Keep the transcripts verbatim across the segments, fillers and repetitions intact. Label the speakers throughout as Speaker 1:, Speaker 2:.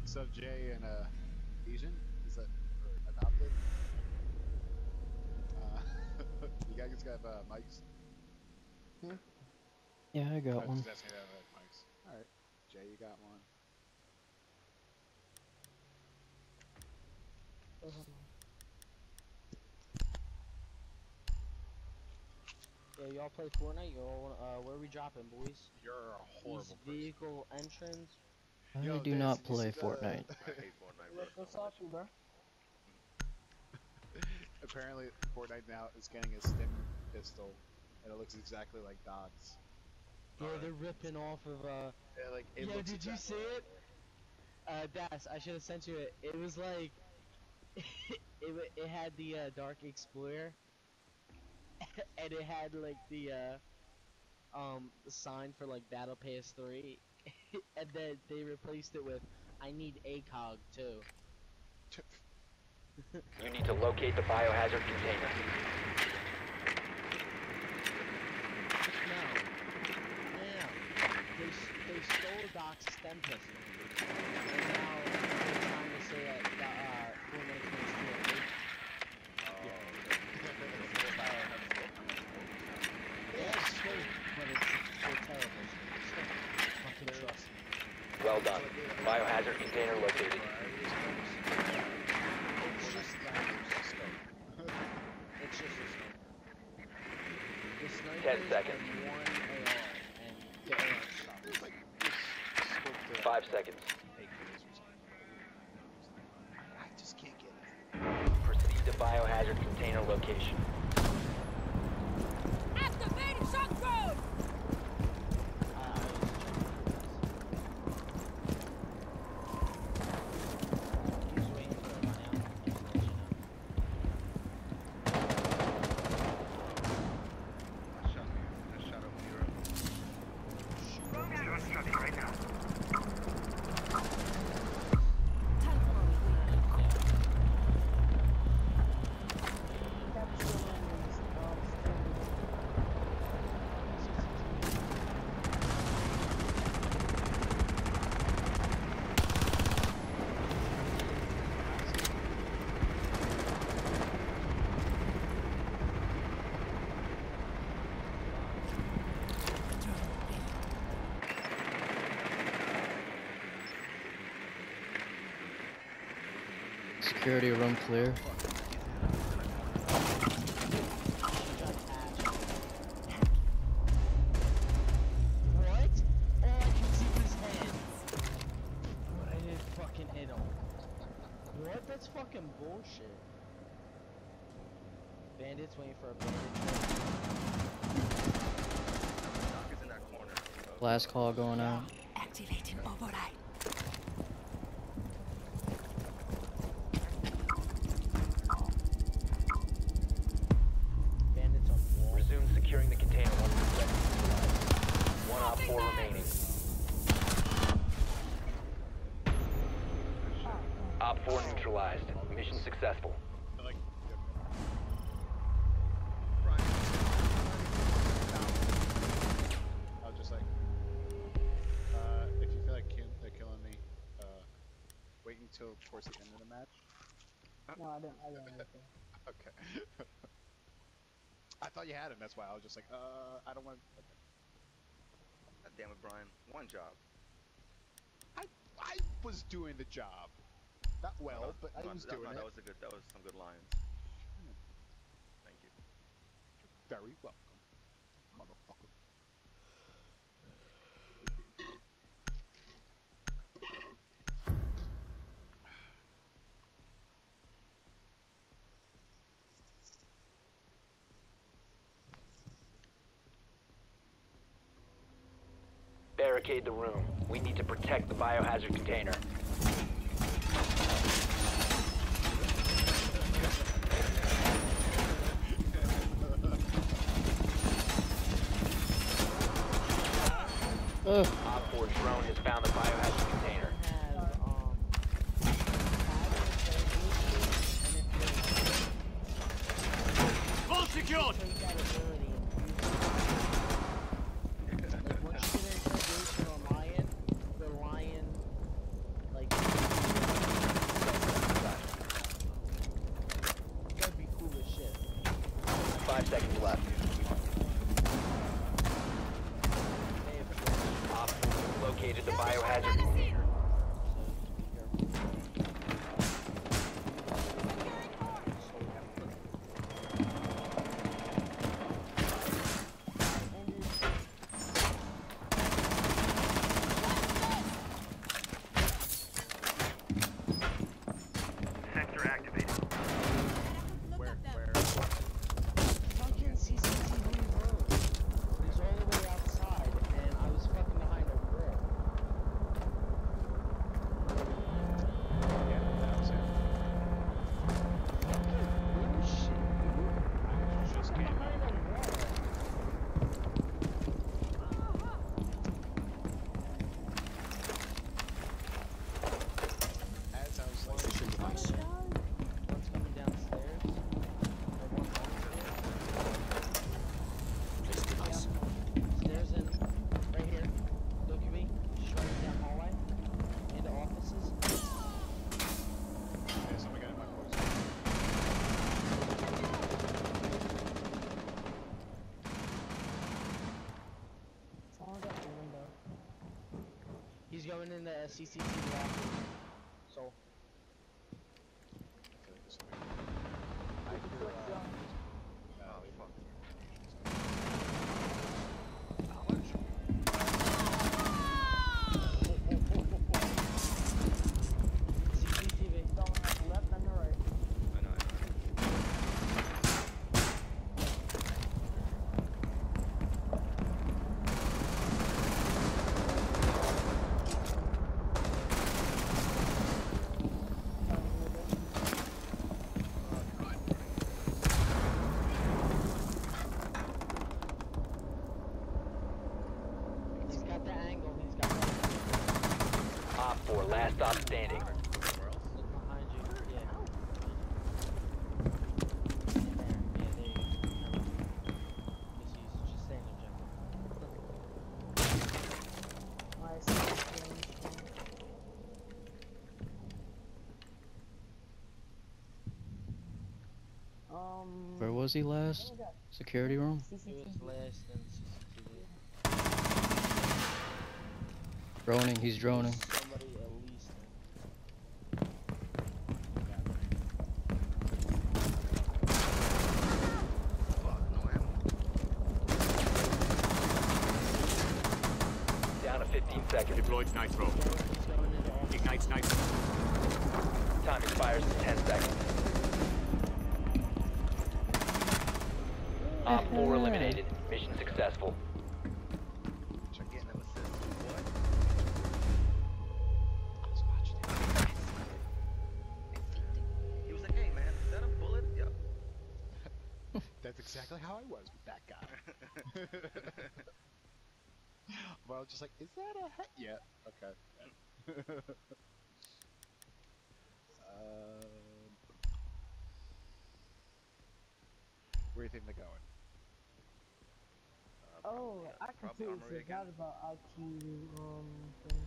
Speaker 1: So Jay and uh, Asian? Is that or adopted? Uh, you guys have uh, mics?
Speaker 2: Hmm? Yeah, I got
Speaker 1: I was
Speaker 2: one.
Speaker 1: just asking if I had mics. Alright. Jay, you got one.
Speaker 3: Yeah, y'all play Fortnite? Y'all, uh, where are we dropping, boys?
Speaker 1: You're a horrible
Speaker 3: East vehicle entrance.
Speaker 2: I
Speaker 1: Yo,
Speaker 2: do
Speaker 1: Diz,
Speaker 2: not
Speaker 1: did you
Speaker 2: play
Speaker 1: see the-
Speaker 2: Fortnite.
Speaker 4: I hate Fortnite, bro.
Speaker 5: What's, what's up, bro?
Speaker 1: Apparently, Fortnite now is getting a stim pistol, and it looks exactly like Dot's.
Speaker 3: Yeah,
Speaker 4: Alright.
Speaker 3: they're ripping off of, uh...
Speaker 1: Yeah, like, it
Speaker 3: Yo,
Speaker 1: looks
Speaker 3: did you
Speaker 1: exactly
Speaker 3: see it? Uh, Das, I should have sent you it. It was like... it, wa- it had the, uh, Dark Explorer. And it had, like, the, uh... Um, the sign for, like, Battle Pass three. And then they replaced it with, I need A C O G, too.
Speaker 6: You need to locate the biohazard container.
Speaker 3: No. No. They, s- they stole Doc's stem pistol. And now they're trying to say that, that uh, Fortnite can steal it. Yeah, it's fake, but it's, they're terrible. Fucking trust me.
Speaker 6: Well done. Biohazard container located.
Speaker 3: It's just that. It's just a sniper. The sniper
Speaker 6: Ten
Speaker 3: is
Speaker 6: seconds.
Speaker 3: on one A R, and the A R stops.
Speaker 1: It's like, just scope to,
Speaker 6: Five
Speaker 1: like,
Speaker 6: seconds.
Speaker 1: acres or something. I, I just can't get it.
Speaker 6: Proceed to biohazard container location.
Speaker 7: Activating shock drone!
Speaker 3: I, I was He's waiting for a run out. Just to let you know.
Speaker 4: I shot me. I shot him when you were up.
Speaker 7: Doing something right now.
Speaker 2: Security room clear.
Speaker 3: What? Oh, I can see his head. But I didn't fucking hit him. What? That's fucking bullshit. Bandits waiting for a bandit.
Speaker 4: Doc is in that corner. So
Speaker 2: Last call going out.
Speaker 7: Activating override.
Speaker 3: Bandits on wall.
Speaker 6: Resume securing the container once the threat is neutralized. One op four remaining. Op four neutralized. Mission successful.
Speaker 1: But, like, I was just like, uh, if you feel like kill, they're killing me, uh, wait until towards the end of the match.
Speaker 5: No, I didn't. I didn't. Anything.
Speaker 1: Okay. I thought you had him. That's why I was just like, uh, I don't want. Okay.
Speaker 4: God damn it, Brian. One job.
Speaker 1: I I was doing the job, not well,
Speaker 4: No,
Speaker 1: but I
Speaker 4: no,
Speaker 1: was
Speaker 4: that,
Speaker 1: doing
Speaker 4: no,
Speaker 1: it.
Speaker 4: that was a good. That was some good lines. Thank you.
Speaker 1: Very welcome, motherfucker.
Speaker 6: Barricade the room. We need to protect the biohazard container.
Speaker 2: Ugh.
Speaker 6: Op four drone has found the biohazard container.
Speaker 3: Have, um,
Speaker 7: All secured!
Speaker 3: take that ability and use it. Like, once you get an interrogation on Lion, the Lion, like,
Speaker 6: the biohazard container.
Speaker 4: Sector activated.
Speaker 1: Where? Where?
Speaker 3: Fucking C C T V room. It was all the way outside, and I was fucking behind a wall.
Speaker 1: Yeah, that was it.
Speaker 3: Bullshit, dude.
Speaker 1: Just
Speaker 3: I'm
Speaker 1: came
Speaker 3: behind a wall.
Speaker 1: as I was like,
Speaker 3: One's coming downstairs. Or one downstairs. Stairs in. Right here. Look at me. Just running down hallway. Into offices.
Speaker 1: yeah, somebody got in my voice.
Speaker 5: Someone's at the window.
Speaker 3: He's going in the C C T V office. So.
Speaker 1: I feel like this will be. I hear,
Speaker 5: Click
Speaker 1: uh,
Speaker 5: down.
Speaker 1: no,
Speaker 4: Oh,
Speaker 1: wait.
Speaker 4: fuck.
Speaker 3: C C T V.
Speaker 5: Someone at the left and the right.
Speaker 4: I know, I know.
Speaker 3: He's got the angle. He's got the angle.
Speaker 6: Op four, last stop standing.
Speaker 3: Look behind you. Yeah. In there. Yeah, there you go. Never mind. Just use, just stay in objective.
Speaker 5: Nice. Um.
Speaker 2: Where was he last? Security room?
Speaker 3: He
Speaker 5: C C T
Speaker 3: was
Speaker 5: V.
Speaker 3: last in C C T V.
Speaker 2: Droning, he's droning.
Speaker 3: Somebody at least.
Speaker 4: Fuck, no ammo.
Speaker 6: Down to fifteen seconds.
Speaker 8: Deployed nitro.
Speaker 3: He's going into office.
Speaker 8: Ignites nitro.
Speaker 6: Time expires in ten seconds. Op four eliminated. Mission successful.
Speaker 4: Check getting them assists. What?
Speaker 1: Let's watch it.
Speaker 4: He was like, hey man, is that a bullet? Yep.
Speaker 1: That's exactly how I was with that guy. Well, I was just like, is that a head? Yeah. Okay. um, where do you think they're going?
Speaker 4: Uh,
Speaker 5: Oh,
Speaker 4: probably-
Speaker 5: I
Speaker 4: probably
Speaker 5: completely
Speaker 4: armory
Speaker 5: forgot
Speaker 4: again.
Speaker 5: about I Q. Um. Thing.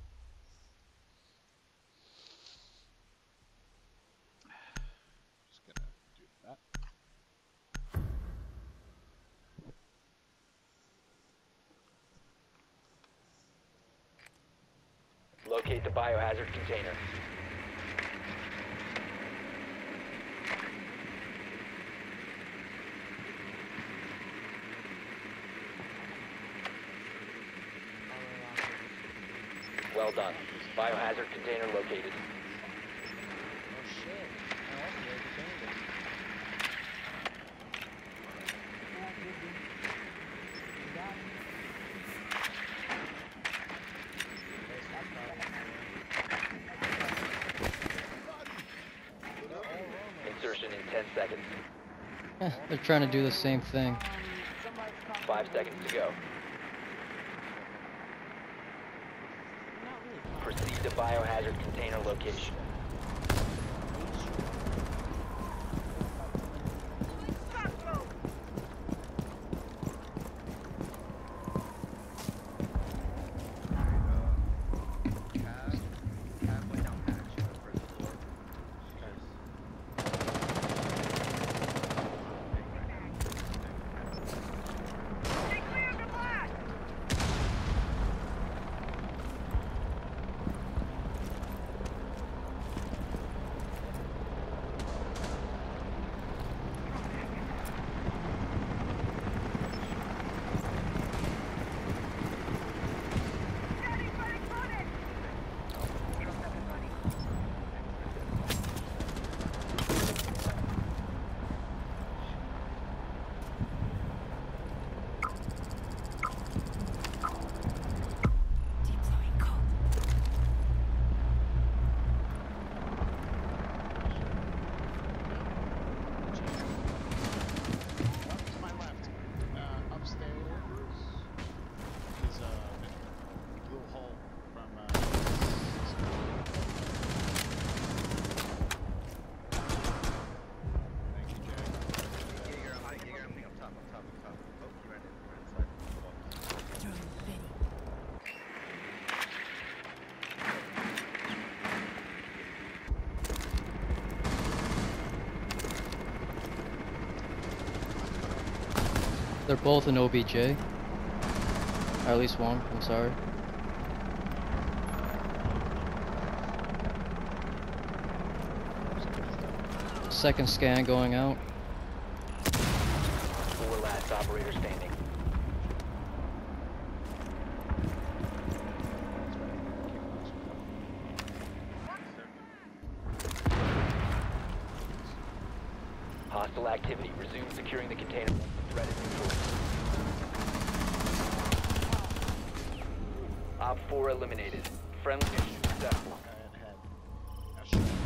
Speaker 1: Just gonna do that.
Speaker 6: Locate the biohazard container. Well done. Biohazard container located.
Speaker 3: Oh shit. I also like the angle.
Speaker 5: Yeah, good, good. You got me.
Speaker 3: Okay, stop calling.
Speaker 6: Insertion in ten seconds.
Speaker 2: They're trying to do the same thing.
Speaker 5: Um, somebody's talking
Speaker 6: Five
Speaker 5: to
Speaker 6: seconds
Speaker 5: me.
Speaker 6: to go.
Speaker 3: Not really.
Speaker 6: Proceed to biohazard container location.
Speaker 4: Cab, halfway down hatch, the first floor.
Speaker 2: They're both in O B J. Or at least one, I'm sorry. Second scan going out.
Speaker 6: Four last operator standing. Hostile activity. Resume securing the container. Threat is neutral. Op four eliminated. Friendly mission successful.
Speaker 1: Guy in the head. Now shoot this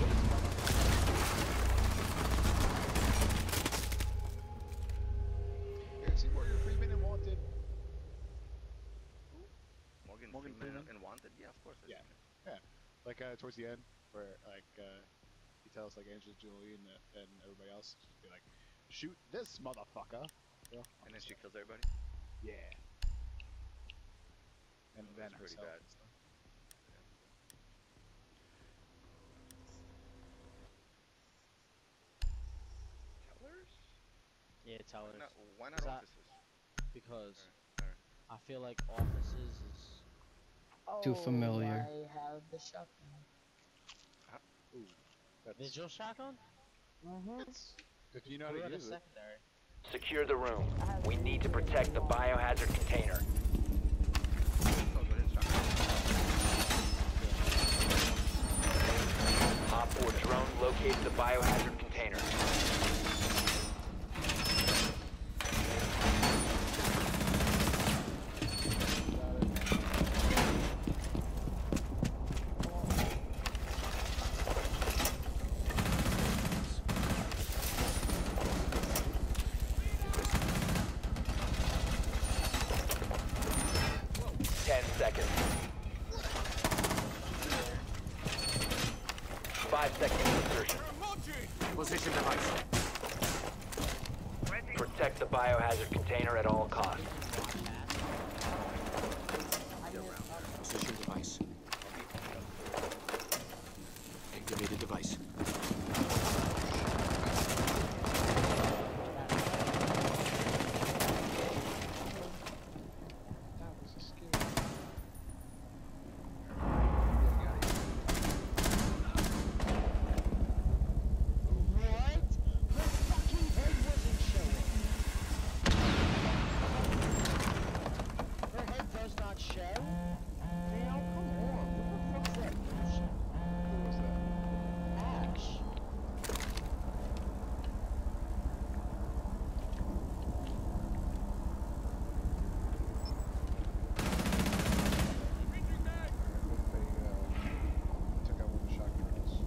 Speaker 1: motherfucker. Yeah, see Morgan Freeman and Wanted.
Speaker 4: Morgan,
Speaker 1: Morgan
Speaker 4: Freeman
Speaker 1: Freeman?
Speaker 4: and Wanted? Yeah, of course. I've
Speaker 1: Yeah.
Speaker 4: seen it.
Speaker 1: Yeah, like uh, towards the end, where like uh, he tells like Angelina Jolie and, uh, and everybody else, just be like, "Shoot this motherfucker!" You know?
Speaker 4: And then she kills everybody?
Speaker 1: Yeah. And
Speaker 4: Oh,
Speaker 1: then
Speaker 4: that's pretty
Speaker 1: herself.
Speaker 4: bad.
Speaker 1: And stuff.
Speaker 4: Tellers?
Speaker 3: Yeah,
Speaker 4: Why
Speaker 3: tellers.
Speaker 4: not, why not
Speaker 3: Is that-
Speaker 4: offices?
Speaker 3: Because
Speaker 4: Alright.
Speaker 3: I feel like offices is.
Speaker 2: Too
Speaker 3: Oh,
Speaker 2: familiar.
Speaker 3: I have the shotgun.
Speaker 1: Ooh, that's
Speaker 3: Vigil shotgun? Mm-hmm.
Speaker 1: it's if you know how
Speaker 3: Who
Speaker 1: to
Speaker 3: had a
Speaker 1: use it.
Speaker 3: secondary?
Speaker 6: Secure the room. We need to protect the biohazard container.
Speaker 4: Oh, go ahead, shotgun.
Speaker 6: Op four drone located the biohazard container. Ten seconds. Five seconds to insertion.
Speaker 8: Position device.
Speaker 6: Protect the biohazard container at all costs.
Speaker 8: Position device. Activated device.
Speaker 1: That was a scary.
Speaker 3: What? Her fucking head wasn't showing. Her head does not show? Now, come on. What the fuck's that bullshit?
Speaker 1: Who was that?
Speaker 3: Ash.
Speaker 1: They uh, took out one of the shotguns.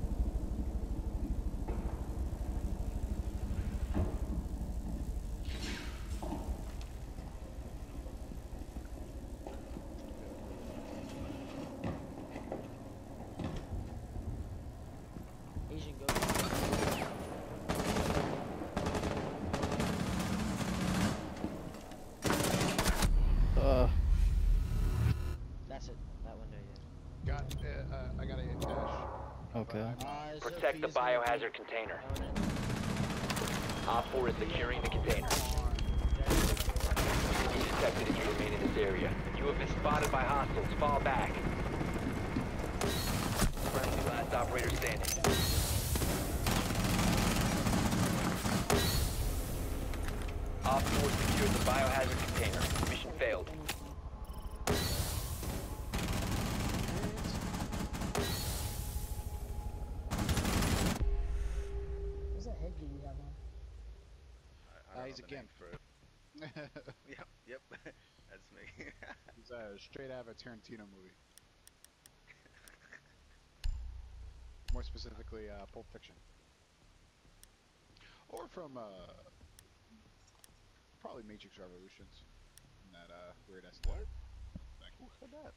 Speaker 3: Asian ghost.
Speaker 2: Uh,
Speaker 3: That's it. That window, yeah.
Speaker 1: Got uh, uh, I got a dash.
Speaker 2: okay.
Speaker 3: Uh,
Speaker 6: Protect the
Speaker 3: Sophia's gonna be
Speaker 6: biohazard container.
Speaker 3: own it.
Speaker 6: Op four is securing the container. Be detected if you remain in this area. You have been spotted by hostiles. Fall back. Friendly last operator standing. Op four secured the biohazard container. Mission failed.
Speaker 3: What's that head gear you have on?
Speaker 4: I, I
Speaker 1: Uh,
Speaker 4: don't
Speaker 1: he's
Speaker 4: know
Speaker 1: a
Speaker 4: the name
Speaker 1: gimp.
Speaker 4: for it. Yep, yep. That's me.
Speaker 1: It's a straight out of a Tarantino movie. More specifically, uh, Pulp Fiction. Or from, uh, probably Matrix Revolutions. In that, uh, weird aesthetic. Like, who said that?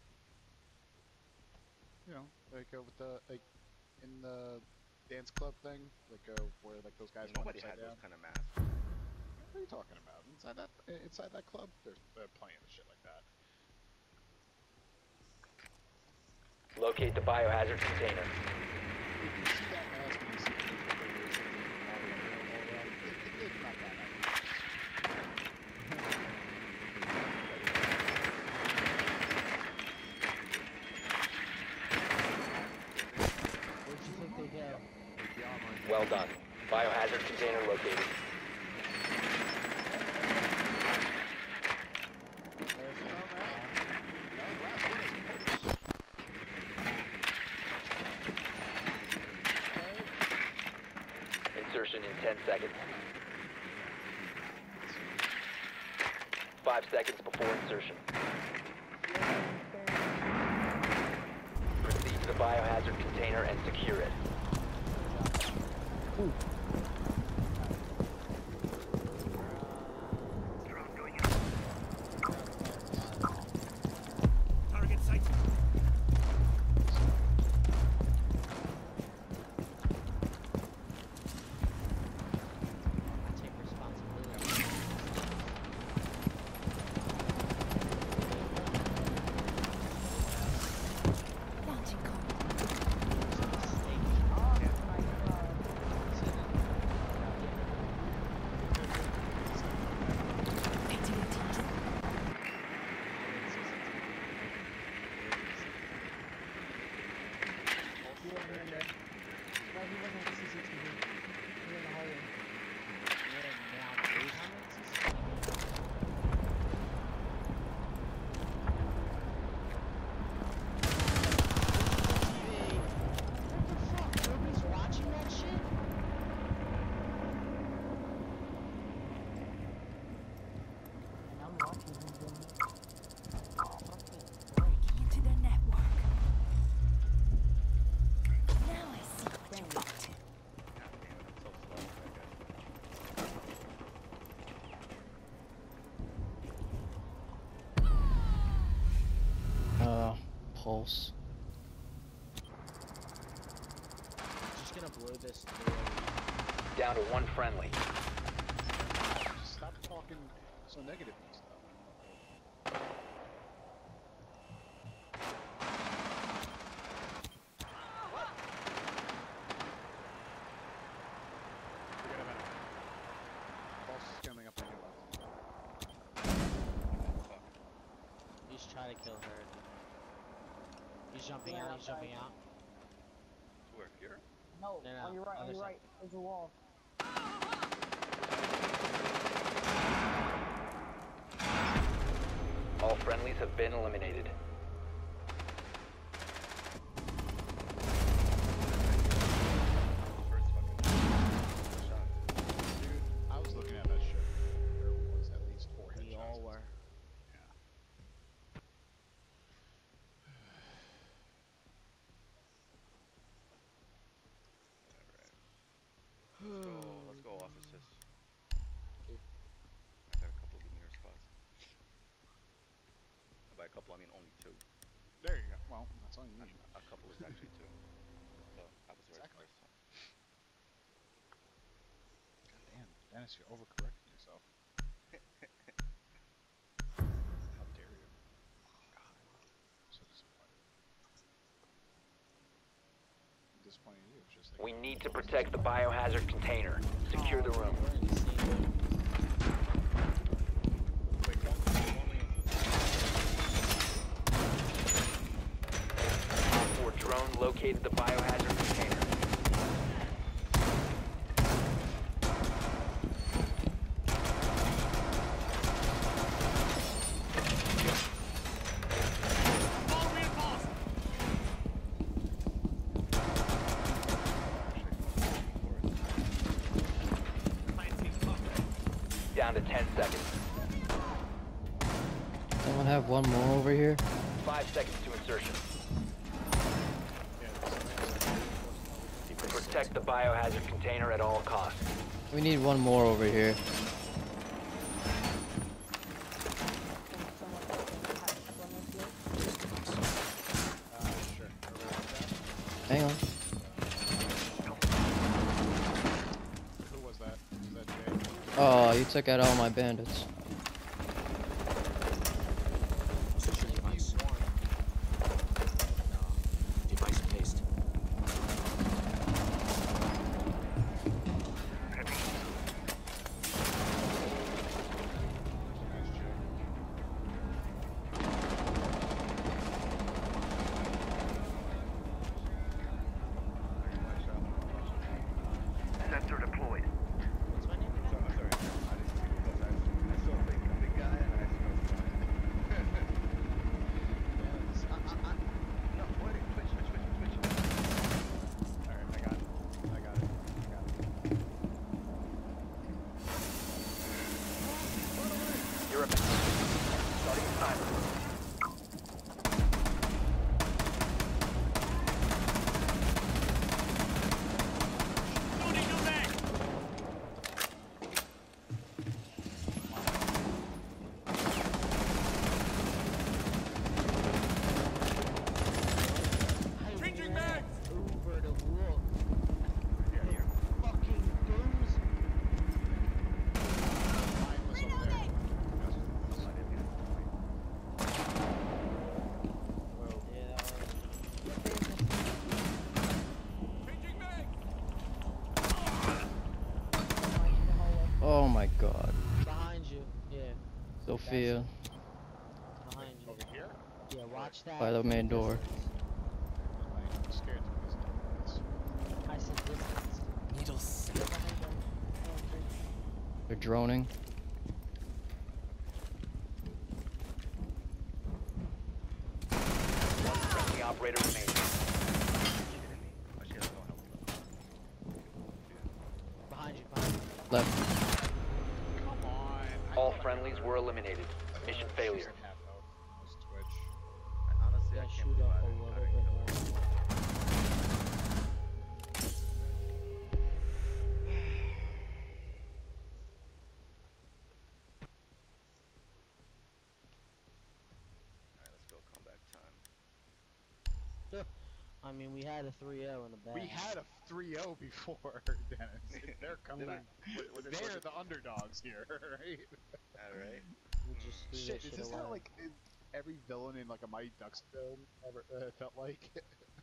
Speaker 1: You know, like, uh, with the, like, in the dance club thing, like, uh, where, like, those guys went
Speaker 4: Nobody
Speaker 1: upside
Speaker 4: had
Speaker 1: down.
Speaker 4: those kind of masks.
Speaker 1: What are you talking about? Inside that, inside that club? There's uh, plenty of shit like that.
Speaker 6: Locate the biohazard container.
Speaker 1: If you see that mask and you see the people that are basically all around, all around, it, it, it's not that obvious.
Speaker 6: Well done. Biohazard container located. Insertion in ten seconds. Five seconds before insertion. Proceed to the biohazard container and secure it.
Speaker 2: Ooh.
Speaker 8: Target sight.
Speaker 3: Take responsibility.
Speaker 7: Launching code. Activating drone.
Speaker 5: Yeah, man, man. No, he wasn't at C C T V. He was in the hallway.
Speaker 3: Nobody's watching that shit?
Speaker 5: And I'm watching him doing it.
Speaker 7: Breaking into their network. Now I see what you're up to.
Speaker 4: God damn it, I'm so slow with that guy.
Speaker 2: Uh, pulse.
Speaker 3: Just gonna blow this door.
Speaker 6: Down to one friendly.
Speaker 1: Just stop talking so negative and stuff. Forget about it. Pulse is coming up on your left.
Speaker 4: Fuck.
Speaker 3: He's trying to kill her. He's jumping
Speaker 5: Yeah,
Speaker 3: out, he's jumping
Speaker 5: outside.
Speaker 3: out.
Speaker 4: To where? Here?
Speaker 5: No,
Speaker 3: No, no,
Speaker 5: on your right, on
Speaker 3: other
Speaker 5: your
Speaker 3: side.
Speaker 5: right. There's a wall.
Speaker 6: All friendlies have been eliminated.
Speaker 4: First fucking shot.
Speaker 1: Dude, I was looking at that shit. There was at least four headshots.
Speaker 3: We all were.
Speaker 4: Alright. Let's go, let's go offices. I got a couple of mirror spots. And by a couple, I mean only two.
Speaker 1: There you go. Well, that's all you
Speaker 4: A,
Speaker 1: need.
Speaker 4: a couple is actually two. So I was right
Speaker 1: Exactly.
Speaker 4: first. So.
Speaker 1: God damn, Dennis, you're overcorrecting yourself. How dare you? God, I'm so disappointed. I'm disappointed in you. It's just like
Speaker 6: We need to protect the biohazard container. Secure the room.
Speaker 3: We're in the same room.
Speaker 4: Wait, one, one
Speaker 6: Op four drone located the biohazard container. Down to ten seconds.
Speaker 2: Someone have one more over here?
Speaker 6: Five seconds to insertion. Protect the biohazard container at all costs.
Speaker 2: We need one more over here.
Speaker 1: Uh, sure.
Speaker 2: Hang on.
Speaker 1: Who was that? Was that Jay?
Speaker 2: Oh, you took out all my bandits.
Speaker 8: Position device. Device placed.
Speaker 1: Nice Jay.
Speaker 2: my god.
Speaker 3: Behind you. Yeah.
Speaker 2: Sophia.
Speaker 3: Behind you.
Speaker 1: Over here?
Speaker 3: Yeah, watch that.
Speaker 2: By the
Speaker 3: from
Speaker 2: main door.
Speaker 3: distance.
Speaker 1: I'm scared to this distance.
Speaker 3: I said distance.
Speaker 8: Needles.
Speaker 5: Behind them. Pantry.
Speaker 2: They're droning.
Speaker 6: One friendly operator remaining.
Speaker 4: Kidding me? Oh, she has no help.
Speaker 3: Behind you. Behind you.
Speaker 2: Left.
Speaker 1: Come on.
Speaker 6: All friendlies were eliminated. Mission
Speaker 1: She's
Speaker 6: failure.
Speaker 1: at half health. Just Twitch.
Speaker 4: I, honestly,
Speaker 3: Yeah,
Speaker 4: I can't
Speaker 3: shoot
Speaker 4: believe
Speaker 3: up
Speaker 4: I
Speaker 3: a
Speaker 4: didn't, I
Speaker 3: little
Speaker 4: didn't
Speaker 3: bit
Speaker 4: kill her.
Speaker 3: more.
Speaker 4: Alright, let's go. Comeback time.
Speaker 3: I mean, we had a three oh in the back.
Speaker 1: We had a three oh before, Dennis. They're coming.
Speaker 4: Did we? What- what- what-
Speaker 1: They're
Speaker 4: what-
Speaker 1: the underdogs here, right?
Speaker 4: Alright.
Speaker 3: We just threw
Speaker 1: Shit,
Speaker 3: that
Speaker 1: is
Speaker 3: shit
Speaker 1: this
Speaker 3: away.
Speaker 1: how like is every villain in like a Mighty Ducks film ever uh, felt like?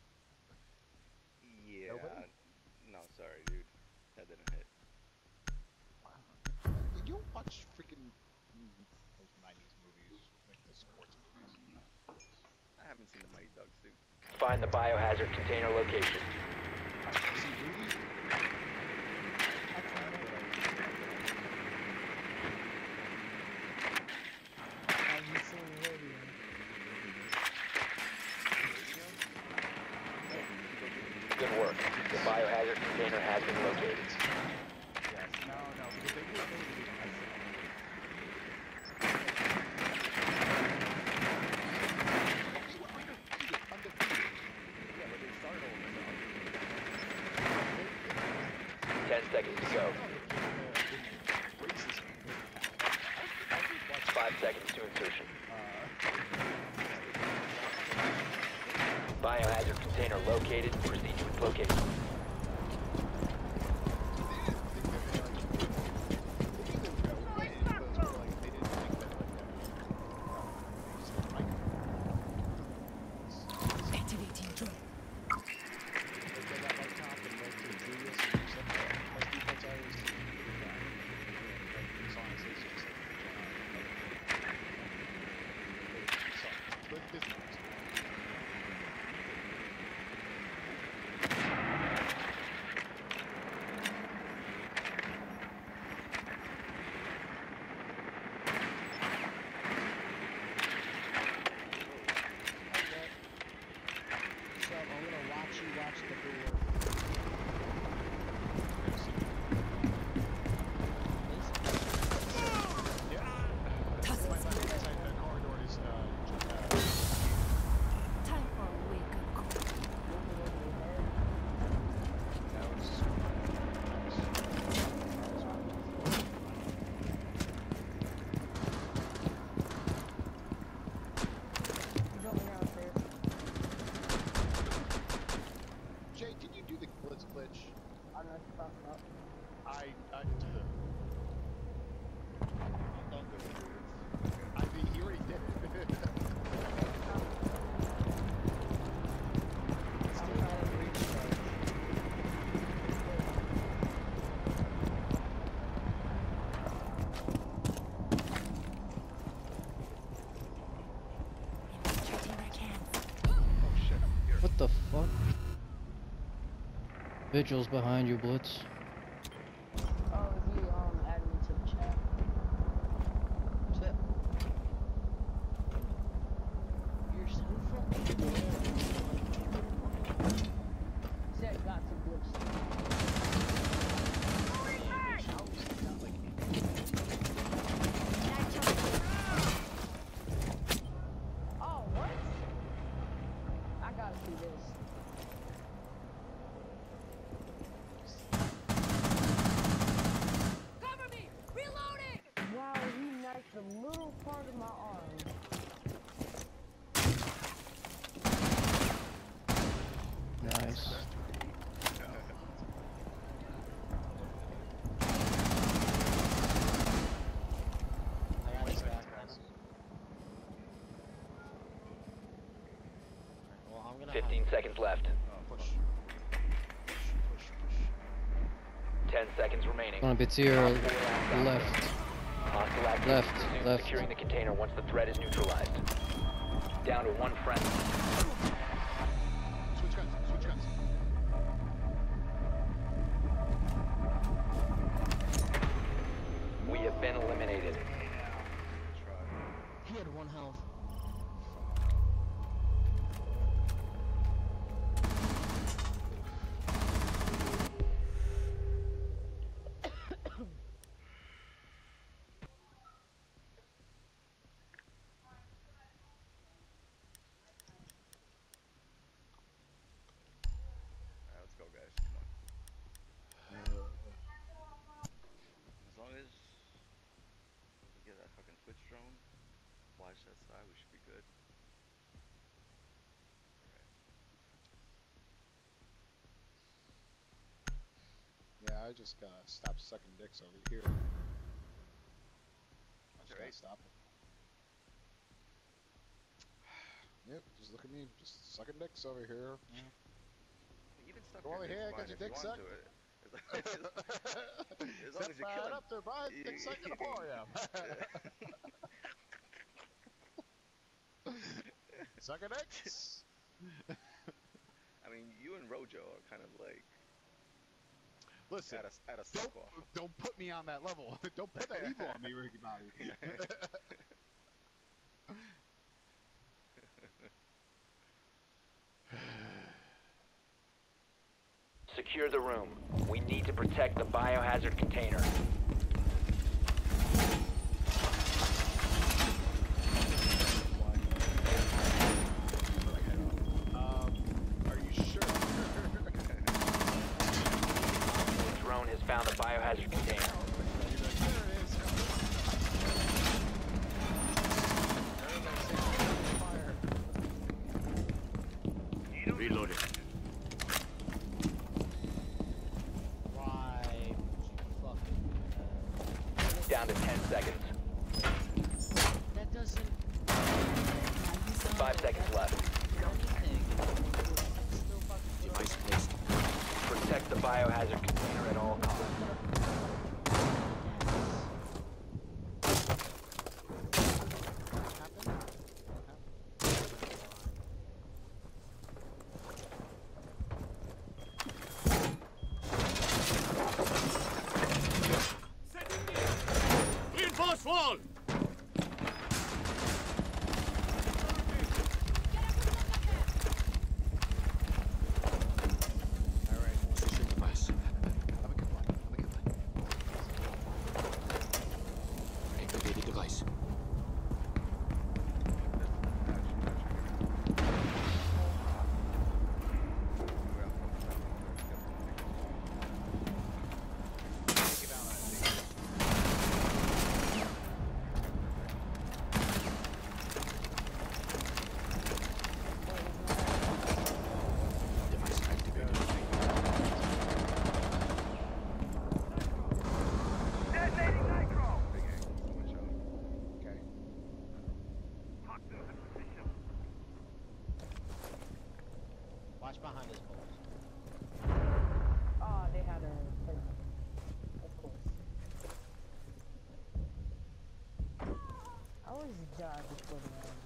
Speaker 4: Yeah.
Speaker 1: Nobody?
Speaker 4: No, sorry, dude. That didn't hit.
Speaker 1: Wow. Did you watch freaking mm, those nineties movies, like the sports movies?
Speaker 4: I haven't seen the Mighty Ducks, dude.
Speaker 6: Find the biohazard container location.
Speaker 1: See movies?
Speaker 5: Have you seen radio?
Speaker 6: Good work. The biohazard container has been located.
Speaker 1: Yes. No, no, because they do it maybe.
Speaker 6: Ten seconds to go. Five seconds to insertion. Biohazard container located. Proceed to its location.
Speaker 7: Activating drone.
Speaker 3: So I'm gonna watch you watch the door.
Speaker 7: Tossing spear. Time for a wake-up call.
Speaker 5: Drop me downstairs.
Speaker 1: Jay, can you do the blitz glitch?
Speaker 5: I don't know what you're talking about.
Speaker 1: I, I, I mean, he already did it.
Speaker 5: I'm trying to reach
Speaker 7: Checking back hands.
Speaker 4: Oh shit, I'm here.
Speaker 2: What the fuck? Vigil's behind you, Blitz.
Speaker 5: Oh, he um added me to the chat.
Speaker 3: Shit. You're so fucking
Speaker 5: Zach got some glitch. Oh, what? I gotta see this.
Speaker 7: Cover me! Reloading!
Speaker 5: Wow, he knifed a little part of my arm.
Speaker 2: Nice.
Speaker 3: I got his back. Well, I'm gonna
Speaker 6: Fifteen seconds left.
Speaker 1: Oh, push. Push, push, push.
Speaker 6: Ten seconds remaining.
Speaker 2: One bit to your
Speaker 6: Op four last
Speaker 2: left.
Speaker 6: operator. Hostile activity
Speaker 2: Left,
Speaker 6: resumes
Speaker 2: left.
Speaker 6: securing the container once the threat is neutralized. Down to one friend.
Speaker 1: Switch guns. Switch guns.
Speaker 6: We have been eliminated.
Speaker 3: He had one health.
Speaker 4: Alright, let's go, guys. Come on. As long as we get that fucking Twitch drone, watch that side, we should be good. Alright.
Speaker 1: Yeah, I just gotta stop sucking dicks over here. I just gotta
Speaker 4: Right.
Speaker 1: stop it. Yep, just look at me, just sucking dicks over here.
Speaker 4: Even stuff
Speaker 1: Go
Speaker 4: your
Speaker 1: over
Speaker 4: dick's
Speaker 1: here,
Speaker 4: fine
Speaker 1: get your
Speaker 4: if you
Speaker 1: dick
Speaker 4: want
Speaker 1: sucked.
Speaker 4: to it. As long as, as long
Speaker 1: Step
Speaker 4: as you're
Speaker 1: right
Speaker 4: killing.
Speaker 1: up there, Brian. Dick suck in the for you. Sucking dicks.
Speaker 4: I mean, you and Rojo are kind of like
Speaker 1: Listen,
Speaker 4: at a at a
Speaker 1: don't,
Speaker 4: suck off.
Speaker 1: don't put me on that level. Don't put that evil on me, Ricky Bobby.
Speaker 6: Secure the room. We need to protect the biohazard container.
Speaker 1: um, are you sure?
Speaker 6: The drone has found the biohazard container.
Speaker 8: Reloading.
Speaker 3: Why would you fucking do that?
Speaker 6: Down to ten seconds.
Speaker 3: That doesn't.
Speaker 6: Five seconds left.
Speaker 3: Anything. Still fucking.
Speaker 8: Device placed.
Speaker 6: Protect the biohazard container at all costs.
Speaker 8: Reinforce wall!
Speaker 1: Alright,
Speaker 8: Position device.
Speaker 1: I'm a good one. I'm a good one.
Speaker 8: Activated device. Device activated.
Speaker 4: Detonating nitro. Big angle. Watch out.
Speaker 1: Okay.
Speaker 3: Watch behind us, boys.
Speaker 5: Oh, they had a thing. Of course. I always die before the end.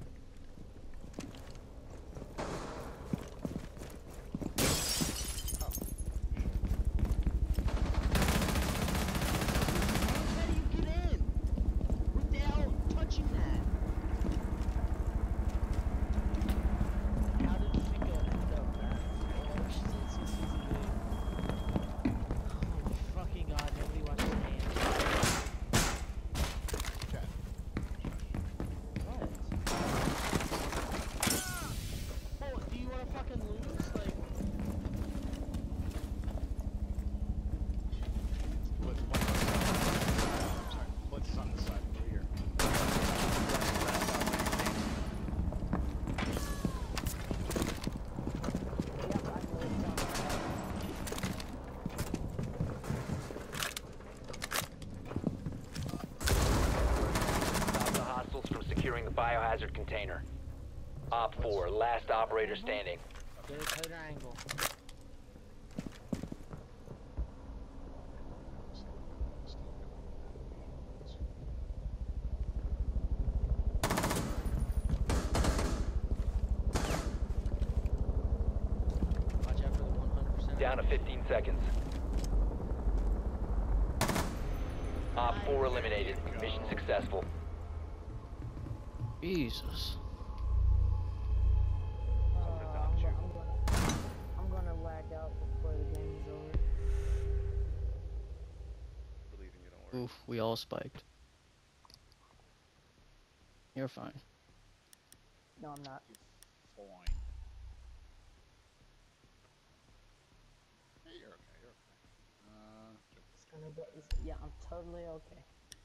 Speaker 3: How do you get in? Without touching that? How did you think of no, that? Oh, she's in C C T V. Oh my fucking god, nobody watches the game.
Speaker 1: Okay.
Speaker 3: What? Oh, do you wanna fucking lose? Like,
Speaker 1: Blitz, one on the side. I'm sorry. Blitz is on the side over here.
Speaker 5: Yep, I know it's on.
Speaker 6: Stop the hostiles from securing the biohazard container. Op four, last operator standing.
Speaker 3: get a tighter angle.
Speaker 6: Down to fifteen seconds. Op four eliminated. Mission successful.
Speaker 2: Jesus.
Speaker 5: Uh, I'm, go- I'm gonna, I'm gonna lag out before the game is over.
Speaker 4: Believe in you, don't worry.
Speaker 2: Oof, we all spiked. You're fine.
Speaker 5: No, I'm not.
Speaker 1: You fine. Hey, you're okay. You're okay. Uh, jump.
Speaker 5: It's gonna go. It's, yeah, I'm totally okay.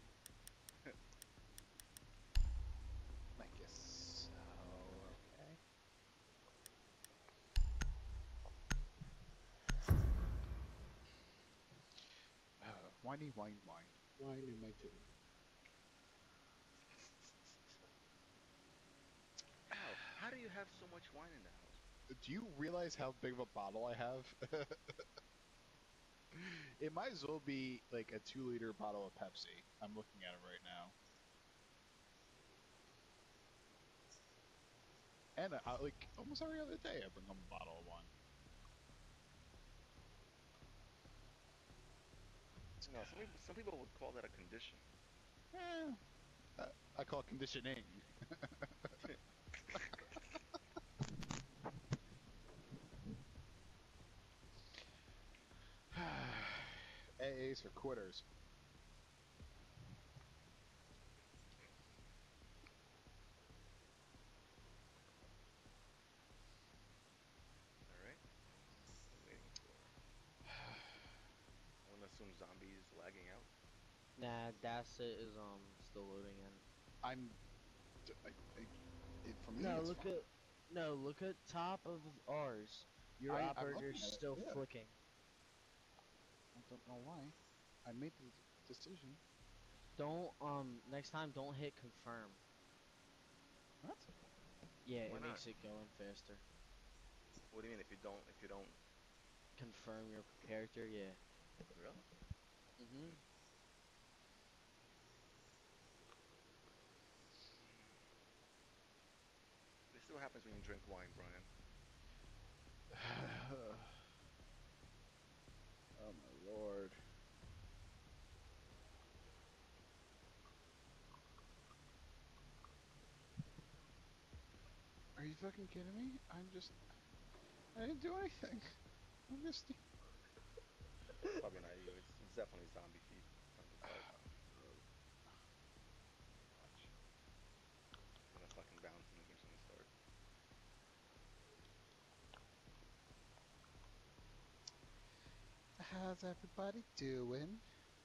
Speaker 1: I guess so. Okay. Uh, whiny, whine, whine. Whine in my tune.
Speaker 4: Ow, how do you have so much wine in the house?
Speaker 1: Do you realize how big of a bottle I have? It might as well be like a two liter bottle of Pepsi. I'm looking at it right now. And uh, like almost every other day I bring home a bottle of wine.
Speaker 4: No, some people, some people would call that a condition.
Speaker 1: Eh, uh, I call it conditioning. A As for quitters.
Speaker 4: Alright. What are we waiting for? I wanna assume zombies lagging out.
Speaker 3: Nah, that's it is um still loading in.
Speaker 1: I'm. I, I, it, for me,
Speaker 3: No,
Speaker 1: it's
Speaker 3: look
Speaker 1: fine.
Speaker 3: at no, look at top of ours. Your
Speaker 1: I,
Speaker 3: op
Speaker 1: I'm
Speaker 3: burger's
Speaker 1: looking at it,
Speaker 3: still
Speaker 1: yeah.
Speaker 3: flicking.
Speaker 1: I don't know why. I made the decision.
Speaker 3: Don't um next time don't hit confirm.
Speaker 1: What?
Speaker 3: Yeah,
Speaker 4: Why
Speaker 3: it
Speaker 4: not?
Speaker 3: makes it go in faster.
Speaker 4: What do you mean if you don't if you don't
Speaker 3: Confirm your character, yeah.
Speaker 4: really?
Speaker 3: Mhm.
Speaker 4: This is what happens when you drink wine, Brian.
Speaker 1: Oh my lord. Are you fucking kidding me? I'm just. I didn't do anything. I'm just.
Speaker 4: Probably not you. It's, it's definitely zombie feet. Zombie fart. Watch. It's gonna fucking bounce and the game's gonna start.
Speaker 1: How's everybody doing?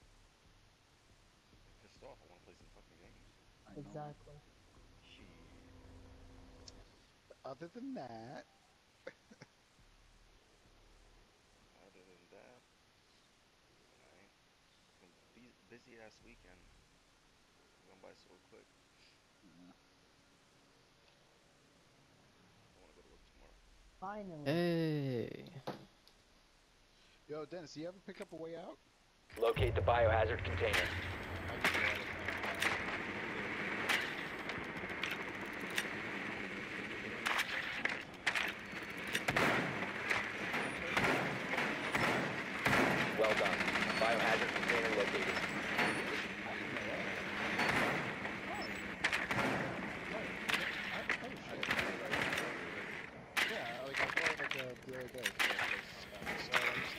Speaker 4: I'm pissed off. I wanna play some fucking games.
Speaker 1: I know.
Speaker 5: Exactly.
Speaker 4: Shit.
Speaker 1: Other than that,
Speaker 4: Other than that, alright. Fucking bu- busy ass weekend. Gone by so quick.
Speaker 1: uh,
Speaker 4: I wanna go to work tomorrow.
Speaker 5: Finally.
Speaker 2: Hey.
Speaker 1: yo, Dennis, do you ever pick up a way out?
Speaker 6: Locate the biohazard container.
Speaker 1: I just realized that.
Speaker 6: Well done. Biohazard container located.
Speaker 1: Yeah, like I thought like uh, the other day. So, uh, so I just,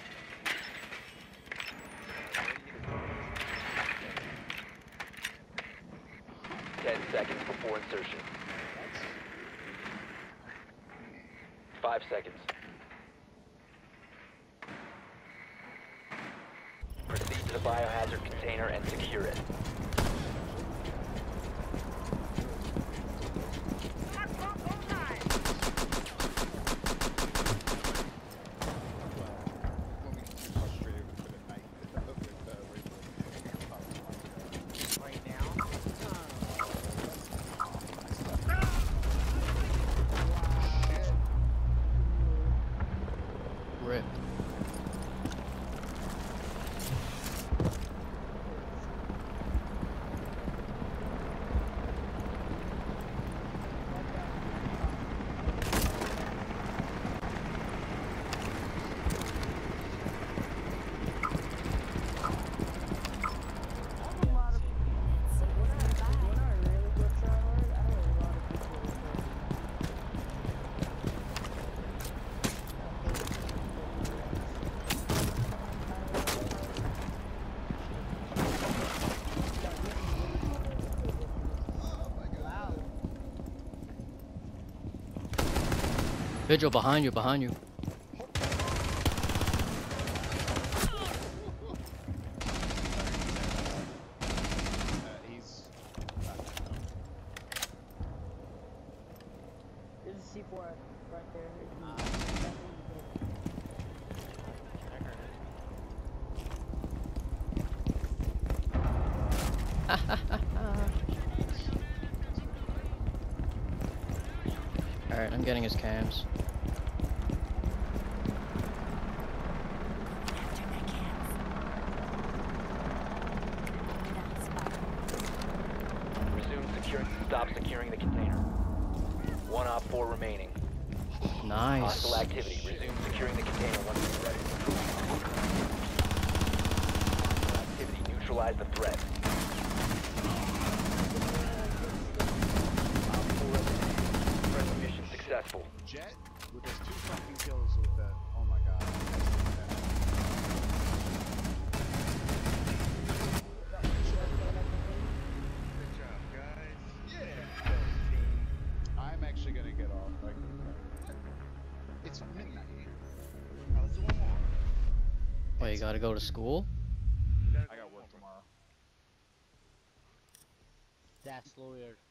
Speaker 6: Ten seconds before insertion.
Speaker 1: that's,
Speaker 6: Five seconds. Proceed to the biohazard container and secure it.
Speaker 1: when we get too frustrated with it at night. with, uh, Rachel.
Speaker 3: Right now.
Speaker 2: Rip. Vigil behind you, behind you.
Speaker 1: Uh, he's.
Speaker 5: There's a C four right there.
Speaker 3: Ah.
Speaker 2: Alright, I'm getting his cams.
Speaker 7: After my cans. That's fine.
Speaker 6: Resume securing. Stop securing the container. One op four remaining.
Speaker 2: Nice.
Speaker 6: Hostile activity. Resume securing the container once it's ready. Activity. Neutralize the threat. Op four eliminated. Friendly mission successful.
Speaker 1: Jet with those two fucking kills with the. Oh my god.
Speaker 4: Good job, guys.
Speaker 1: Yeah. I'm actually gonna get off. Like, it's midnight.
Speaker 4: I was doing more.
Speaker 2: Wait, you gotta go to school?
Speaker 4: You gotta
Speaker 1: I
Speaker 4: go
Speaker 1: got
Speaker 4: more,
Speaker 1: work
Speaker 4: bro.
Speaker 1: tomorrow.
Speaker 3: That's lawyer.